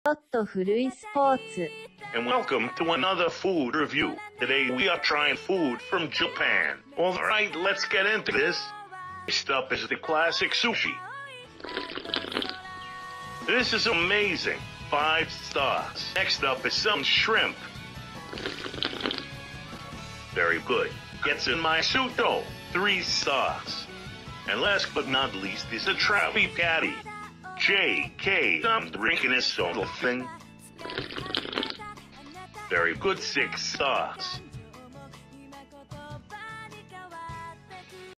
ちょっと古いスポーツ。 And welcome to another food review. Today we are trying food from Japan. Alright, let's get into this. Next up is the classic sushi. This is amazing. 5 stars. Next up is some shrimp. Very good. Gets in my suto. 3 stars. And last but not least is the Travi Patty. JK, I'm drinking this sort of thing. Very good, 6 stars.